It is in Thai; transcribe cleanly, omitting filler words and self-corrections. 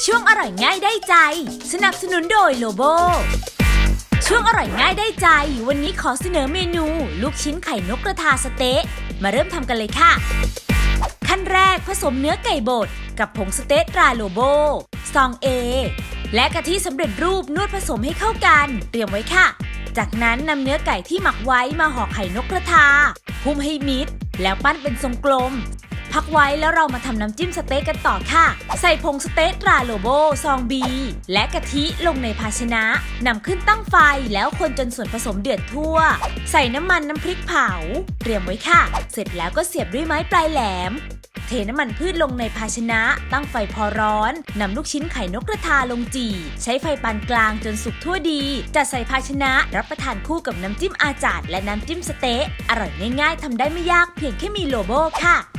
ช่วงอร่อยง่ายได้ใจสนับสนุนโดยโลโบช่วงอร่อยง่ายได้ใจวันนี้ขอเสนอเมนูลูกชิ้นไข่นกกระทาสเต๊ะมาเริ่มทำกันเลยค่ะขั้นแรกผสมเนื้อไก่บดกับผงสเต๊ะตราโลโบซองเอและกะทิสำเร็จรูปนวดผสมให้เข้ากันเตรียมไว้ค่ะจากนั้นนำเนื้อไก่ที่หมักไว้มาห่อไข่นกกระทาหุ้มให้มิดแล้วปั้นเป็นทรงกลมพักไว้แล้วเรามาทำน้ำจิ้มสเต๊กกันต่อค่ะใส่ผงสเต๊กตราโลโบซองบีและกะทิลงในภาชนะนำขึ้นตั้งไฟแล้วคนจนส่วนผสมเดือดทั่วใส่น้ำมันน้ำพริกเผาเตรียมไว้ค่ะเสร็จแล้วก็เสียบด้วยไม้ปลายแหลมเทน้ำมันพืชลงในภาชนะตั้งไฟพอร้อนนำลูกชิ้นไข่นกกระทาลงจี่ใช้ไฟปานกลางจนสุกทั่วดีจัดใส่ภาชนะรับประทานคู่กับน้ำจิ้มอาจาดและน้ำจิ้มสเต๊ะอร่อยง่ายๆทำได้ไม่ยากเพียงแค่มีโลโบค่ะ